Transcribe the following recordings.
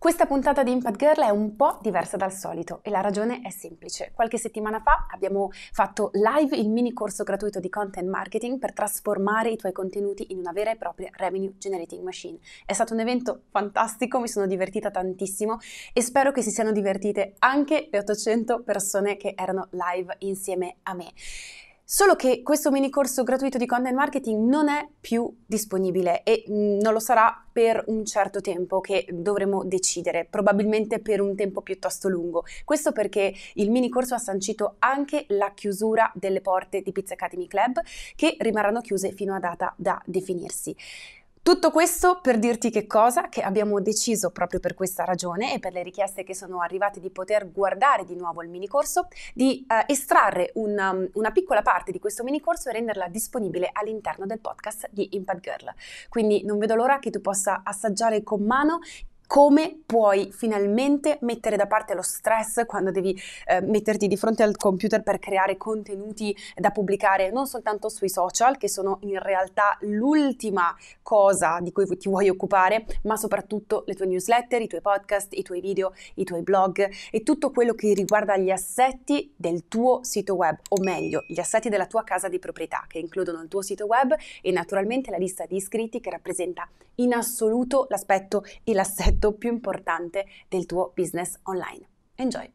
Questa puntata di Impact Girl è un po' diversa dal solito e la ragione è semplice. Qualche settimana fa abbiamo fatto live il mini corso gratuito di content marketing per trasformare i tuoi contenuti in una vera e propria revenue generating machine. È stato un evento fantastico, mi sono divertita tantissimo e spero che si siano divertite anche le 800 persone che erano live insieme a me. Solo che questo mini corso gratuito di content marketing non è più disponibile e non lo sarà per un certo tempo che dovremo decidere, probabilmente per un tempo piuttosto lungo. Questo perché il mini corso ha sancito anche la chiusura delle porte di Pizza Academy Club, che rimarranno chiuse fino a data da definirsi. Tutto questo per dirti che cosa? Che abbiamo deciso proprio per questa ragione e per le richieste che sono arrivate di poter guardare di nuovo il mini corso, di estrarre una piccola parte di questo mini corso e renderla disponibile all'interno del podcast di Impact Girl. Quindi non vedo l'ora che tu possa assaggiare con mano come puoi finalmente mettere da parte lo stress quando devi metterti di fronte al computer per creare contenuti da pubblicare non soltanto sui social, che sono in realtà l'ultima cosa di cui ti vuoi occupare, ma soprattutto le tue newsletter, i tuoi podcast, i tuoi video, i tuoi blog e tutto quello che riguarda gli assetti del tuo sito web, o meglio, gli assetti della tua casa di proprietà, che includono il tuo sito web e naturalmente la lista di iscritti, che rappresenta in assoluto l'aspetto e l'assetto più importante del tuo business online. Enjoy!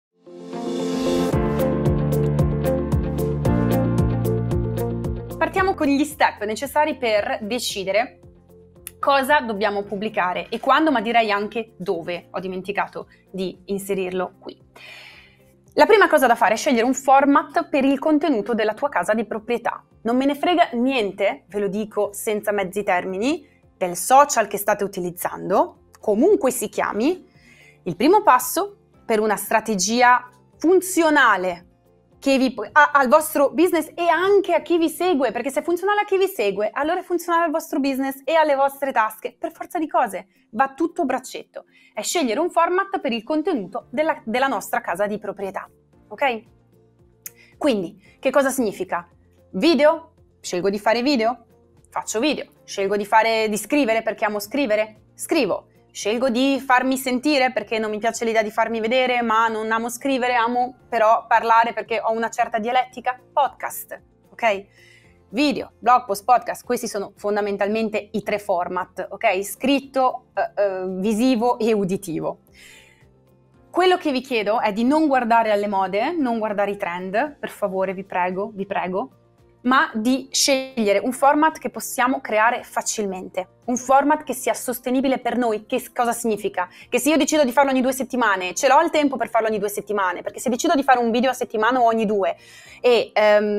Partiamo con gli step necessari per decidere cosa dobbiamo pubblicare e quando, ma direi anche dove. Ho dimenticato di inserirlo qui. La prima cosa da fare è scegliere un format per il contenuto della tua casa di proprietà. Non me ne frega niente, ve lo dico senza mezzi termini, del social che state utilizzando, comunque si chiami. Il primo passo per una strategia funzionale che al vostro business e anche a chi vi segue, perché se è funzionale a chi vi segue, allora è funzionale al vostro business e alle vostre tasche, per forza di cose, va tutto a braccetto. È scegliere un format per il contenuto della nostra casa di proprietà, ok? Quindi, che cosa significa? Video? Scelgo di fare video? Faccio video. Scelgo di scrivere perché amo scrivere? Scrivo. Scelgo di farmi sentire perché non mi piace l'idea di farmi vedere, ma non amo scrivere, amo però parlare perché ho una certa dialettica? Podcast, ok? Video, blog post, podcast, questi sono fondamentalmente i tre format, ok? Scritto, visivo e uditivo. Quello che vi chiedo è di non guardare alle mode, non guardare i trend, per favore, vi prego, ma di scegliere un format che possiamo creare facilmente, un format che sia sostenibile per noi. Che cosa significa? Che se io decido di farlo ogni 2 settimane, ce l'ho il tempo per farlo ogni 2 settimane, perché se decido di fare un video a settimana o ogni 2 e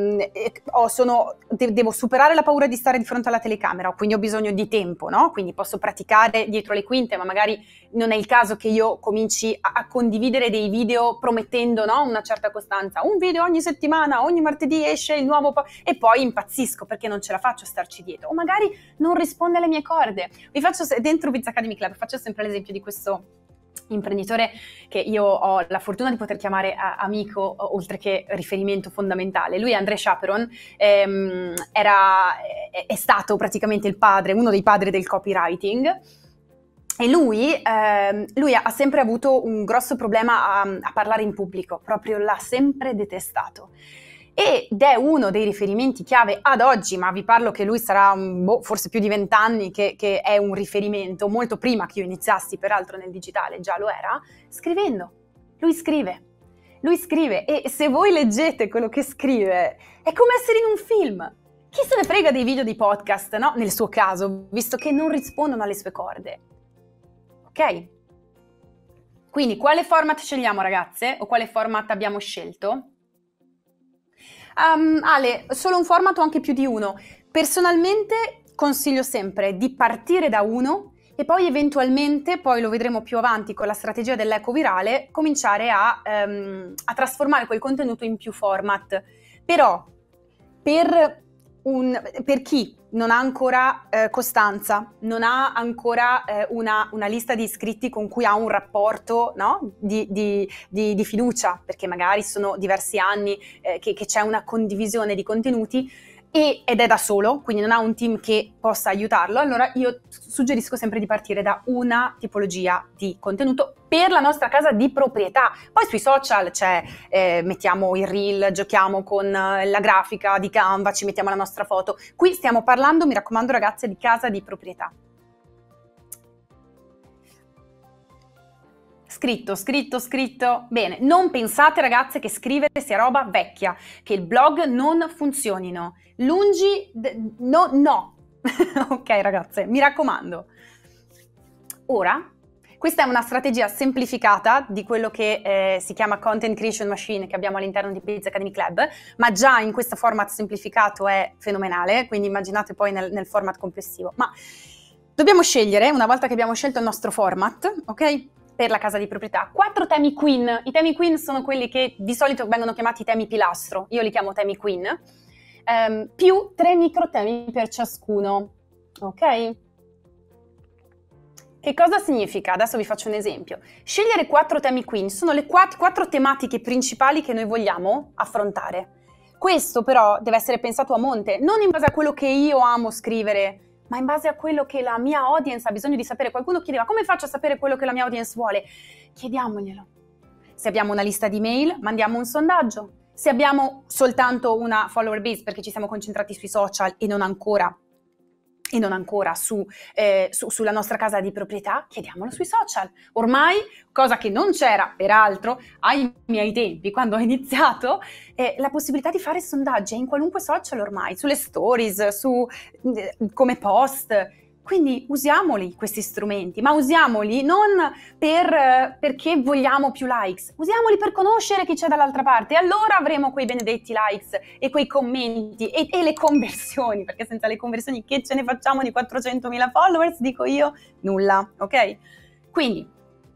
devo superare la paura di stare di fronte alla telecamera, quindi ho bisogno di tempo, no? Quindi posso praticare dietro le quinte, ma magari non è il caso che io cominci a condividere dei video promettendo, no, una certa costanza. Un video ogni settimana, ogni martedì esce il nuovo e poi impazzisco perché non ce la faccio a starci dietro, o magari non risponde alle mie corde. Dentro Pizza Academy Club faccio sempre l'esempio di questo imprenditore che io ho la fortuna di poter chiamare amico oltre che riferimento fondamentale. Lui è André Chaperon, è stato praticamente il padre, uno dei padri del copywriting. E lui ha sempre avuto un grosso problema a parlare in pubblico, proprio l'ha sempre detestato. Ed è uno dei riferimenti chiave ad oggi, ma vi parlo che lui sarà forse più di 20 anni che è un riferimento, molto prima che io iniziassi peraltro nel digitale, già lo era, scrivendo. Lui scrive e se voi leggete quello che scrive è come essere in un film. Chi se ne frega dei video di podcast, no? Nel suo caso, visto che non rispondono alle sue corde. Ok? Quindi quale format scegliamo, ragazze? O quale format abbiamo scelto? Ale, solo un format o anche più di uno? Personalmente consiglio sempre di partire da uno e poi eventualmente, poi lo vedremo più avanti con la strategia dell'eco virale, cominciare a trasformare quel contenuto in più format. Però per chi non ha ancora costanza, non ha ancora una lista di iscritti con cui ha un rapporto, no? di fiducia, perché magari sono diversi anni che c'è una condivisione di contenuti, ed è da solo, quindi non ha un team che possa aiutarlo, allora io suggerisco sempre di partire da una tipologia di contenuto per la nostra casa di proprietà. Poi sui social mettiamo il reel, giochiamo con la grafica di Canva, ci mettiamo la nostra foto. Qui stiamo parlando, mi raccomando ragazze, di casa di proprietà. Scritto. Bene, non pensate ragazze che scrivere sia roba vecchia, che il blog non funzionino. No. Ok ragazze, mi raccomando. Ora, questa è una strategia semplificata di quello che si chiama Content Creation Machine che abbiamo all'interno di Biz Academy Club, ma già in questo format semplificato è fenomenale, quindi immaginate poi nel format complessivo. Ma dobbiamo scegliere, una volta che abbiamo scelto il nostro format, ok? Per la casa di proprietà, 4 temi queen. I temi queen sono quelli che di solito vengono chiamati temi pilastro, io li chiamo temi queen, più 3 microtemi per ciascuno, ok? Che cosa significa? Adesso vi faccio un esempio. Scegliere 4 temi queen sono le 4 tematiche principali che noi vogliamo affrontare. Questo però deve essere pensato a monte, non in base a quello che io amo scrivere, ma in base a quello che la mia audience ha bisogno di sapere. Qualcuno chiedeva: come faccio a sapere quello che la mia audience vuole? Chiediamoglielo. Se abbiamo una lista di mail, mandiamo un sondaggio. Se abbiamo soltanto una follower base perché ci siamo concentrati sui social e non ancora sulla nostra casa di proprietà, chiediamolo sui social. Ormai, cosa che non c'era peraltro ai miei tempi quando ho iniziato, la possibilità di fare sondaggi in qualunque social ormai, sulle stories, come post. Quindi usiamoli questi strumenti, ma usiamoli non perché vogliamo più likes, usiamoli per conoscere chi c'è dall'altra parte, e allora avremo quei benedetti likes e quei commenti e le conversioni, perché senza le conversioni che ce ne facciamo di 400.000 followers, dico io, nulla, ok? Quindi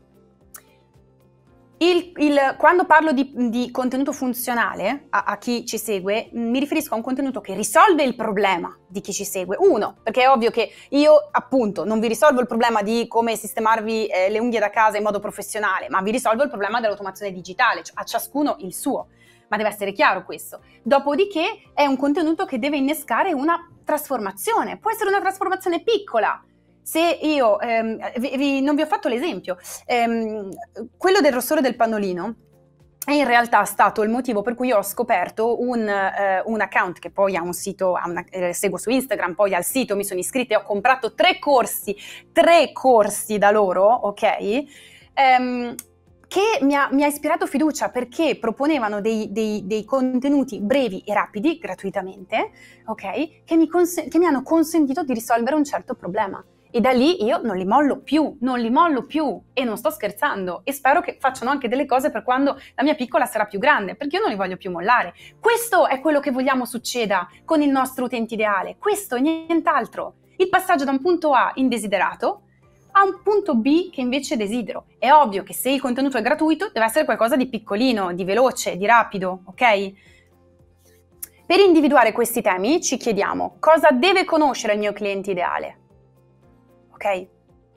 quando parlo di contenuto funzionale a chi ci segue, mi riferisco a un contenuto che risolve il problema di chi ci segue. Uno, perché è ovvio che io appunto non vi risolvo il problema di come sistemarvi le unghie da casa in modo professionale, ma vi risolvo il problema dell'automazione digitale, cioè a ciascuno il suo, ma deve essere chiaro questo. Dopodiché è un contenuto che deve innescare una trasformazione, può essere una trasformazione piccola. Se io, non vi ho fatto l'esempio, quello del rossore del pannolino è in realtà stato il motivo per cui ho scoperto un account che poi ha un sito, seguo su Instagram, poi al sito mi sono iscritta e ho comprato 3 corsi da loro, ok? Che mi ha ispirato fiducia perché proponevano dei contenuti brevi e rapidi, gratuitamente, ok? Che mi hanno consentito di risolvere un certo problema. E da lì io non li mollo più e non sto scherzando, e spero che facciano anche delle cose per quando la mia piccola sarà più grande, perché io non li voglio più mollare. Questo è quello che vogliamo succeda con il nostro utente ideale, questo e nient'altro. Il passaggio da un punto A indesiderato a un punto B che invece desidero. È ovvio che se il contenuto è gratuito deve essere qualcosa di piccolino, di veloce, di rapido, ok? Per individuare questi temi ci chiediamo: cosa deve conoscere il mio cliente ideale? Ok?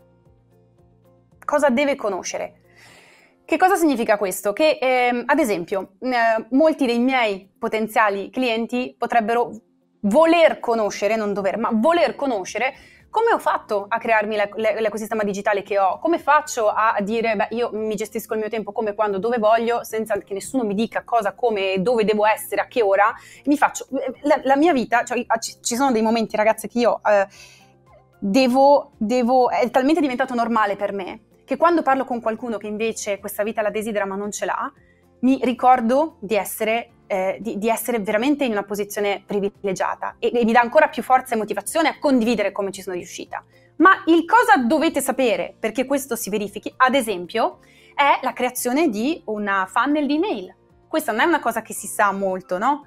Cosa deve conoscere? Che cosa significa questo? Che ad esempio molti dei miei potenziali clienti potrebbero voler conoscere, non dover, ma voler conoscere come ho fatto a crearmi l'ecosistema digitale che ho, come faccio a dire beh, io mi gestisco il mio tempo come, quando, dove voglio, senza che nessuno mi dica cosa, come, dove devo essere, a che ora. Mi faccio la mia vita, cioè, ci sono dei momenti ragazze che io è talmente diventato normale per me che quando parlo con qualcuno che invece questa vita la desidera ma non ce l'ha, mi ricordo di essere veramente in una posizione privilegiata e mi dà ancora più forza e motivazione a condividere come ci sono riuscita. Ma il cosa dovete sapere perché questo si verifichi, ad esempio, è la creazione di una funnel di email. Questa non è una cosa che si sa molto, no?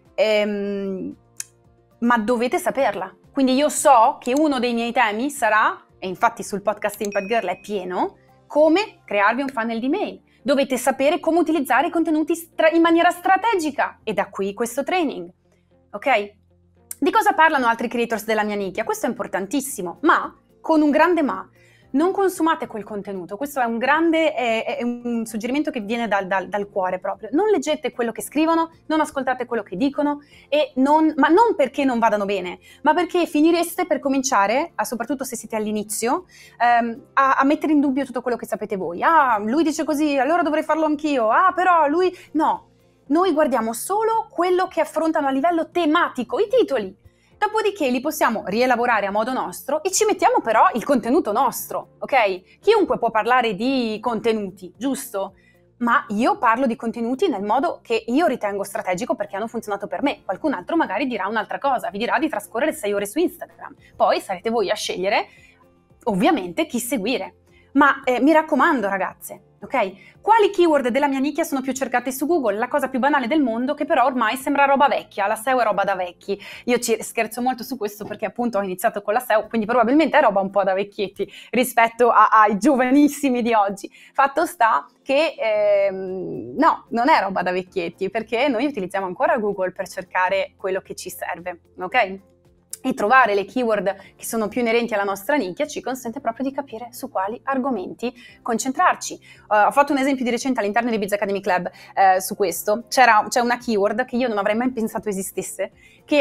Ma dovete saperla. Quindi io so che uno dei miei temi sarà, e infatti sul podcast Impact Girl è pieno, come crearvi un funnel di mail. Dovete sapere come utilizzare i contenuti in maniera strategica, e da qui questo training, ok? Di cosa parlano altri creators della mia nicchia? Questo è importantissimo, ma con un grande ma. non consumate quel contenuto. Questo è un grande è un suggerimento che viene dal cuore proprio. Non leggete quello che scrivono, non ascoltate quello che dicono, ma non perché non vadano bene, ma perché finireste per cominciare, soprattutto se siete all'inizio, a mettere in dubbio tutto quello che sapete voi. Ah, lui dice così, allora dovrei farlo anch'io. Ah, però lui... No, noi guardiamo solo quello che affrontano a livello tematico, i titoli. Dopodiché li possiamo rielaborare a modo nostro e ci mettiamo però il contenuto nostro, ok? Chiunque può parlare di contenuti, giusto? Ma io parlo di contenuti nel modo che io ritengo strategico perché hanno funzionato per me. Qualcun altro magari dirà un'altra cosa, vi dirà di trascorrere 6 ore su Instagram. Poi sarete voi a scegliere, ovviamente, chi seguire. Ma mi raccomando, ragazze, ok? Quali keyword della mia nicchia sono più cercate su Google? La cosa più banale del mondo che però ormai sembra roba vecchia, la SEO è roba da vecchi. Io ci scherzo molto su questo perché appunto ho iniziato con la SEO, quindi probabilmente è roba un po' da vecchietti rispetto ai giovanissimi di oggi. Fatto sta che no, non è roba da vecchietti perché noi utilizziamo ancora Google per cercare quello che ci serve, ok? E trovare le keyword che sono più inerenti alla nostra nicchia ci consente proprio di capire su quali argomenti concentrarci. Ho fatto un esempio di recente all'interno di Biz Academy Club su questo. C'è una keyword che io non avrei mai pensato esistesse, che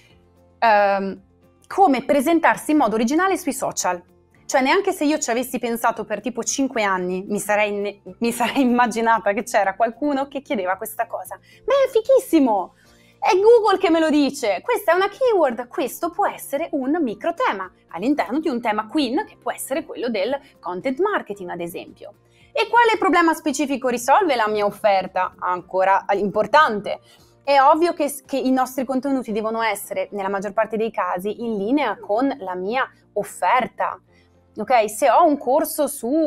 è come presentarsi in modo originale sui social. Cioè neanche se io ci avessi pensato per tipo 5 anni mi sarei immaginata che c'era qualcuno che chiedeva questa cosa. Ma è fighissimo! È Google che me lo dice, questa è una keyword, questo può essere un microtema all'interno di un tema queen che può essere quello del content marketing ad esempio. E quale problema specifico risolve la mia offerta? Ancora importante. È ovvio che i nostri contenuti devono essere, nella maggior parte dei casi, in linea con la mia offerta. Ok? Se ho un corso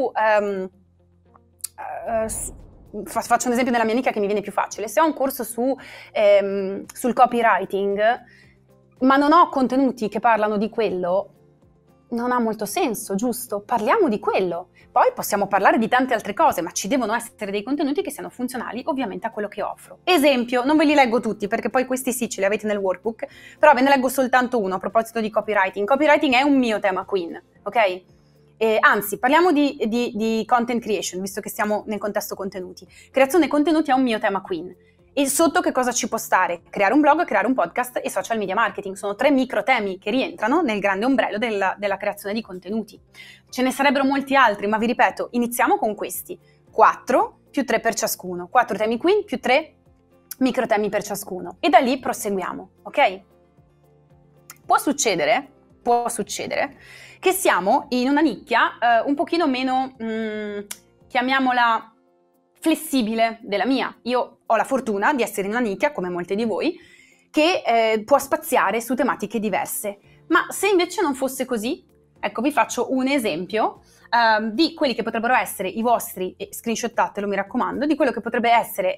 faccio un esempio nella mia nicchia che mi viene più facile. Se ho un corso sul copywriting, ma non ho contenuti che parlano di quello, non ha molto senso, giusto? Parliamo di quello. Poi possiamo parlare di tante altre cose, ma ci devono essere dei contenuti che siano funzionali ovviamente a quello che offro. Esempio, non ve li leggo tutti perché poi questi sì ce li avete nel workbook, però ve ne leggo soltanto uno a proposito di copywriting. Copywriting è un mio tema queen, ok? Anzi, parliamo di content creation, visto che siamo nel contesto contenuti. Creazione contenuti è un mio tema queen. E sotto che cosa ci può stare? Creare un blog, creare un podcast e social media marketing. Sono 3 micro temi che rientrano nel grande ombrello della creazione di contenuti. Ce ne sarebbero molti altri, ma vi ripeto, iniziamo con questi. 4 più 3 per ciascuno. 4 temi queen più 3 micro temi per ciascuno. E da lì proseguiamo, ok? Può succedere che siamo in una nicchia un pochino meno, chiamiamola, flessibile della mia. Io ho la fortuna di essere in una nicchia, come molte di voi, che può spaziare su tematiche diverse. Ma se invece non fosse così, ecco, vi faccio un esempio di quelli che potrebbero essere i vostri, screenshottatelo mi raccomando, di quello che potrebbero essere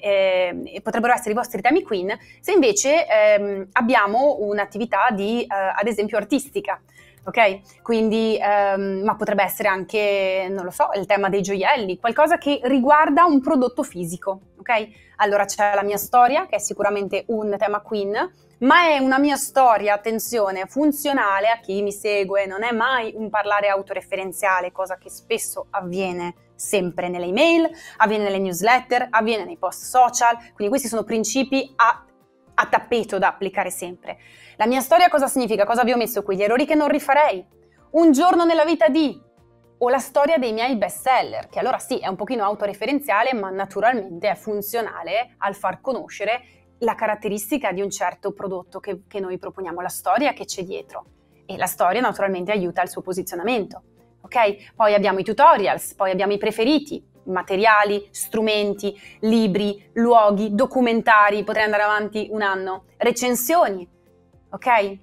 i vostri temi queen, se invece abbiamo un'attività di, ad esempio, artistica. Ok? Quindi, ma potrebbe essere anche, non lo so, il tema dei gioielli, qualcosa che riguarda un prodotto fisico, ok? Allora c'è la mia storia, che è sicuramente un tema queen, ma è una mia storia, attenzione, funzionale a chi mi segue, non è mai un parlare autoreferenziale, cosa che spesso avviene sempre nelle email, avviene nelle newsletter, avviene nei post social, quindi questi sono principi a tappeto da applicare sempre. La mia storia cosa significa? Cosa vi ho messo qui? Gli errori che non rifarei, un giorno nella vita di, o la storia dei miei best seller, che allora sì, è un pochino autoreferenziale, ma naturalmente è funzionale al far conoscere la caratteristica di un certo prodotto che noi proponiamo, la storia che c'è dietro. E la storia naturalmente aiuta il suo posizionamento, ok? Poi abbiamo i tutorials, poi abbiamo i preferiti, materiali, strumenti, libri, luoghi, documentari, potrei andare avanti un anno, recensioni, ok?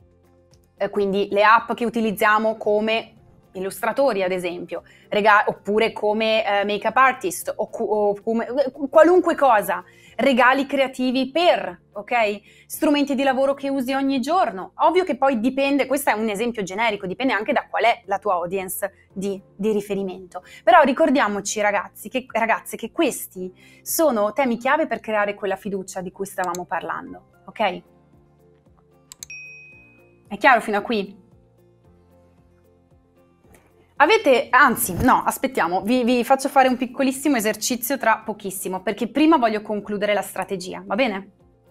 Quindi le app che utilizziamo come illustratori ad esempio, oppure come make-up artist o come qualunque cosa, regali creativi ok? Strumenti di lavoro che usi ogni giorno. Ovvio che poi dipende, questo è un esempio generico, dipende anche da qual è la tua audience di riferimento. Però ricordiamoci ragazze che questi sono temi chiave per creare quella fiducia di cui stavamo parlando, ok? È chiaro fino a qui? Anzi, no, aspettiamo, vi faccio fare un piccolissimo esercizio tra pochissimo, perché prima voglio concludere la strategia, va bene?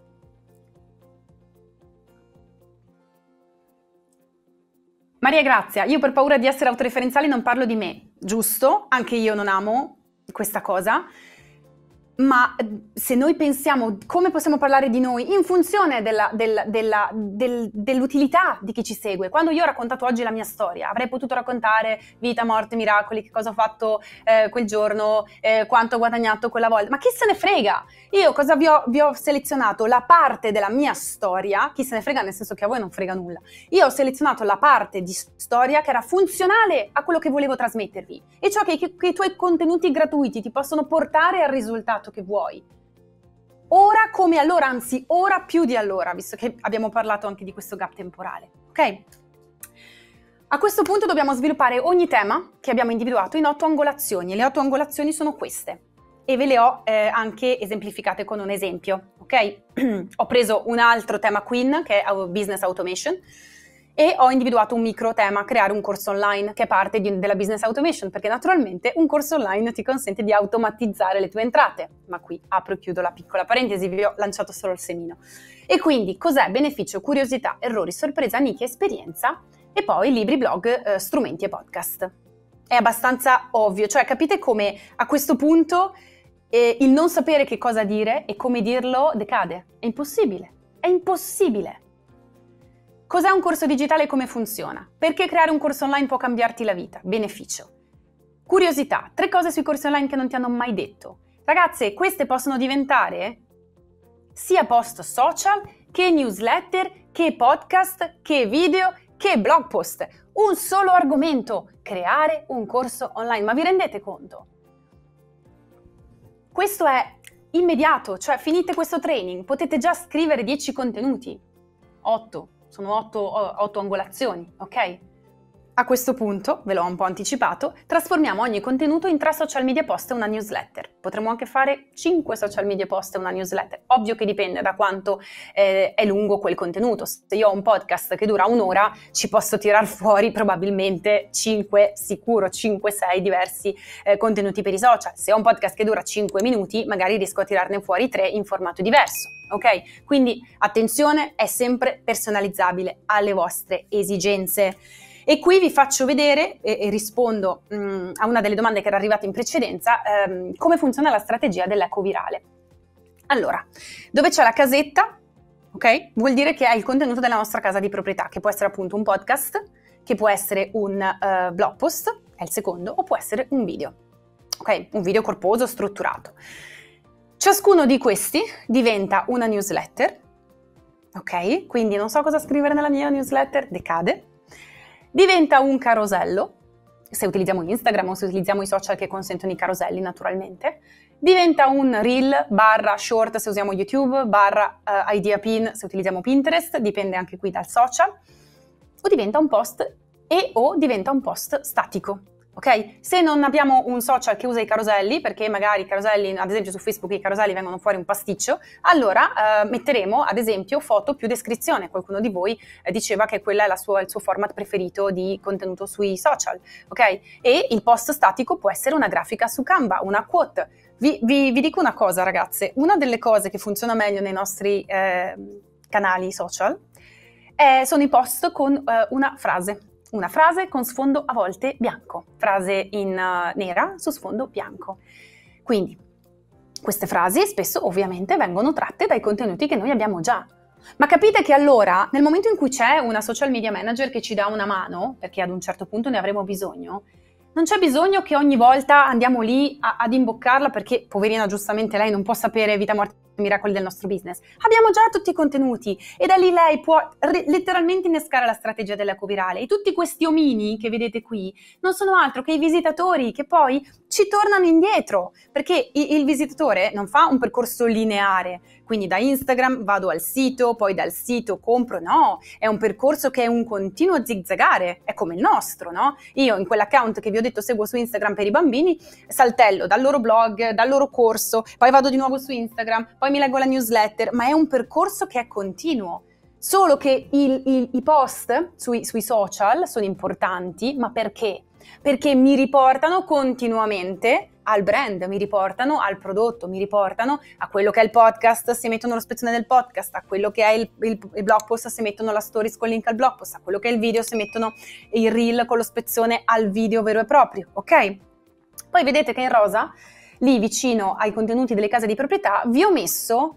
Maria Grazia, io per paura di essere autoreferenziale non parlo di me, giusto? Anche io non amo questa cosa. Ma se noi pensiamo come possiamo parlare di noi in funzione dell'utilità di chi ci segue, quando io ho raccontato oggi la mia storia, avrei potuto raccontare vita, morte, miracoli, che cosa ho fatto quel giorno, quanto ho guadagnato quella volta, ma chi se ne frega? Io cosa vi ho selezionato? La parte della mia storia, chi se ne frega nel senso che a voi non frega nulla, io ho selezionato la parte di storia che era funzionale a quello che volevo trasmettervi, e cioè che i tuoi contenuti gratuiti ti possono portare al risultato che vuoi. Ora come allora, anzi ora più di allora, visto che abbiamo parlato anche di questo gap temporale, ok? A questo punto dobbiamo sviluppare ogni tema che abbiamo individuato in 8 angolazioni, e le 8 angolazioni sono queste, e ve le ho anche esemplificate con un esempio, ok? Ho preso un altro tema Queen, che è Business Automation, e ho individuato un micro tema, creare un corso online, che è parte della business automation, perché naturalmente un corso online ti consente di automatizzare le tue entrate. Ma qui apro e chiudo la piccola parentesi, vi ho lanciato solo il semino. E quindi cos'è? Beneficio, curiosità, errori, sorpresa, nicchia, esperienza, e poi libri, blog, strumenti e podcast. È abbastanza ovvio, cioè capite come a questo punto il non sapere che cosa dire e come dirlo decade. È impossibile, è impossibile. Cos'è un corso digitale e come funziona? Perché creare un corso online può cambiarti la vita? Beneficio. Curiosità, 3 cose sui corsi online che non ti hanno mai detto. Ragazze, queste possono diventare sia post social, che newsletter, che podcast, che video, che blog post. Un solo argomento, creare un corso online. Ma vi rendete conto? Questo è immediato, cioè finite questo training, potete già scrivere 10 contenuti. 8. Sono 8 angolazioni, ok? A questo punto, ve l'ho un po' anticipato, trasformiamo ogni contenuto in 3 social media post e una newsletter. Potremmo anche fare 5 social media post e una newsletter. Ovvio che dipende da quanto è lungo quel contenuto. Se io ho un podcast che dura un'ora, ci posso tirar fuori probabilmente 5, sicuro 5-6 diversi contenuti per i social. Se ho un podcast che dura 5 minuti, magari riesco a tirarne fuori 3 in formato diverso. Ok? Quindi attenzione, è sempre personalizzabile alle vostre esigenze. E qui vi faccio vedere e rispondo a una delle domande che era arrivata in precedenza, come funziona la strategia dell'eco virale. Allora, dove c'è la casetta, ok? Vuol dire che è il contenuto della nostra casa di proprietà, che può essere appunto un podcast, che può essere un blog post, è il secondo, o può essere un video, ok? Un video corposo, strutturato. Ciascuno di questi diventa una newsletter, ok? Quindi non so cosa scrivere nella mia newsletter, decade. Diventa un carosello, se utilizziamo Instagram o se utilizziamo i social che consentono i caroselli naturalmente. Diventa un reel / short se usiamo YouTube / idea pin se utilizziamo Pinterest, dipende anche qui dal social. O diventa un post o diventa un post statico. Ok? Se non abbiamo un social che usa i caroselli, perché magari i caroselli, ad esempio su Facebook i caroselli vengono fuori un pasticcio, allora metteremo ad esempio foto più descrizione. Qualcuno di voi diceva che quella è il suo format preferito di contenuto sui social, ok? E il post statico può essere una grafica su Canva, una quote. Vi dico una cosa, ragazze, una delle cose che funziona meglio nei nostri canali social sono i post con una frase con sfondo a volte bianco, frase in nera su sfondo bianco. Quindi queste frasi spesso ovviamente vengono tratte dai contenuti che noi abbiamo già. Ma capite che allora, nel momento in cui c'è una social media manager che ci dà una mano, perché ad un certo punto ne avremo bisogno, non c'è bisogno che ogni volta andiamo lì ad imboccarla, perché poverina giustamente lei non può sapere vita, morte, miracoli del nostro business. Abbiamo già tutti i contenuti e da lì lei può letteralmente innescare la strategia dell'eco virale. E tutti questi omini che vedete qui non sono altro che i visitatori che poi ci tornano indietro, perché il visitatore non fa un percorso lineare, quindi da Instagram vado al sito, poi dal sito compro, no, è un percorso che è un continuo zigzagare, è come il nostro, no? Io in quell'account che vi ho detto seguo su Instagram per i bambini, saltello dal loro blog, dal loro corso, poi vado di nuovo su Instagram, poi mi leggo la newsletter, ma è un percorso che è continuo. Solo che i post sui social sono importanti, ma perché? perché mi riportano continuamente al brand, mi riportano al prodotto, mi riportano a quello che è il podcast se mettono lo spezzone del podcast, a quello che è il blog post se mettono la stories con link al blog post, a quello che è il video se mettono il reel con lo spezzone al video vero e proprio, ok? Poi vedete che in rosa, lì vicino ai contenuti delle case di proprietà, vi ho messo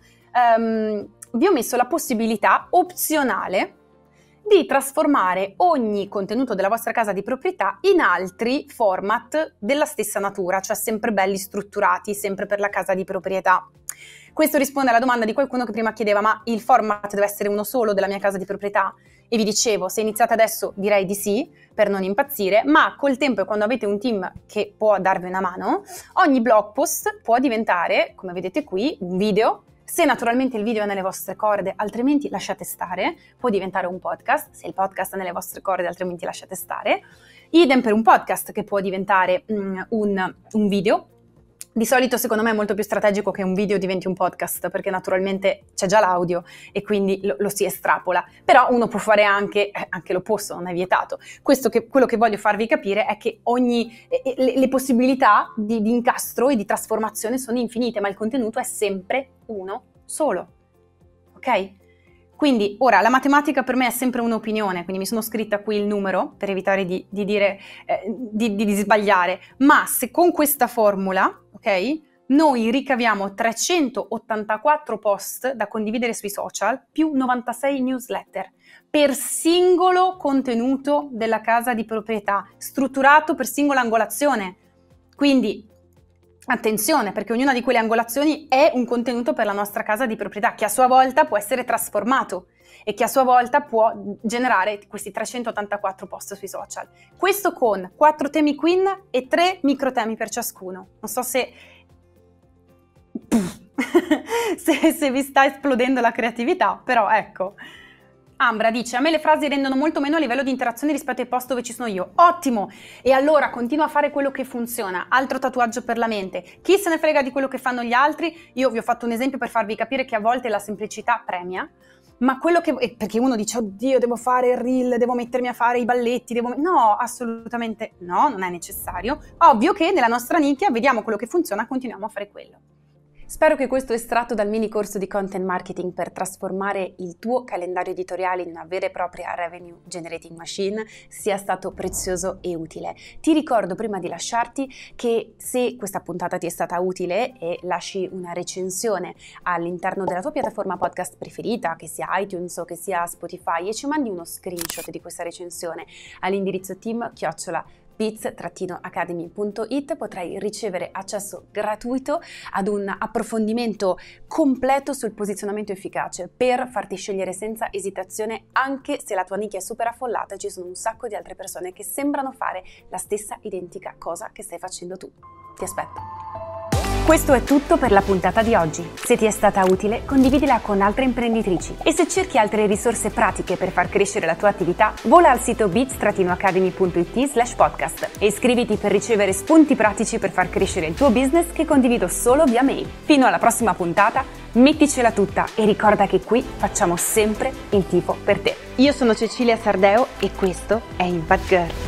la possibilità opzionale di trasformare ogni contenuto della vostra casa di proprietà in altri format della stessa natura, cioè sempre belli strutturati, sempre per la casa di proprietà. Questo risponde alla domanda di qualcuno che prima chiedeva: ma il format deve essere uno solo della mia casa di proprietà? E vi dicevo, se iniziate adesso direi di sì, per non impazzire, ma col tempo e quando avete un team che può darvi una mano, ogni blog post può diventare, come vedete qui, un video. Se naturalmente il video è nelle vostre corde, altrimenti lasciate stare, può diventare un podcast, se il podcast è nelle vostre corde, altrimenti lasciate stare. Idem per un podcast che può diventare un video. Di solito secondo me è molto più strategico che un video diventi un podcast, perché naturalmente c'è già l'audio e quindi lo si estrapola, però uno può fare anche l'opposto, non è vietato. Quello che voglio farvi capire è che le possibilità di incastro e di trasformazione sono infinite, ma il contenuto è sempre uno solo, ok? Quindi ora la matematica per me è sempre un'opinione, quindi mi sono scritta qui il numero per evitare di dire di sbagliare, ma se con questa formula, ok, noi ricaviamo 384 post da condividere sui social più 96 newsletter per singolo contenuto della casa di proprietà, strutturato per singola angolazione. Quindi attenzione, perché ognuna di quelle angolazioni è un contenuto per la nostra casa di proprietà, che a sua volta può essere trasformato e che a sua volta può generare questi 384 post sui social. Questo con 4 temi queen e 3 microtemi per ciascuno. Non so se vi sta esplodendo la creatività, però ecco. Ambra dice: a me le frasi rendono molto meno a livello di interazione rispetto ai post dove ci sono io. Ottimo! E allora continua a fare quello che funziona. Altro tatuaggio per la mente. Chi se ne frega di quello che fanno gli altri? Io vi ho fatto un esempio per farvi capire che a volte la semplicità premia, ma quello che... perché uno dice: oddio, devo fare il reel, devo mettermi a fare i balletti, no, assolutamente no, non è necessario. Ovvio che nella nostra nicchia vediamo quello che funziona, continuiamo a fare quello. Spero che questo estratto dal mini corso di content marketing per trasformare il tuo calendario editoriale in una vera e propria revenue generating machine sia stato prezioso e utile. Ti ricordo prima di lasciarti che se questa puntata ti è stata utile e lasci una recensione all'interno della tua piattaforma podcast preferita, che sia iTunes o che sia Spotify, e ci mandi uno screenshot di questa recensione all'indirizzo team@bits-academy.it, potrai ricevere accesso gratuito ad un approfondimento completo sul posizionamento efficace per farti scegliere senza esitazione, anche se la tua nicchia è super affollata e ci sono un sacco di altre persone che sembrano fare la stessa identica cosa che stai facendo tu. Ti aspetto. Questo è tutto per la puntata di oggi. Se ti è stata utile, condividila con altre imprenditrici. E se cerchi altre risorse pratiche per far crescere la tua attività, vola al sito bits-academy.it/podcast e iscriviti per ricevere spunti pratici per far crescere il tuo business che condivido solo via mail. Fino alla prossima puntata, metticela tutta e ricorda che qui facciamo sempre il tifo per te. Io sono Cecilia Sardeo e questo è Impact Girl.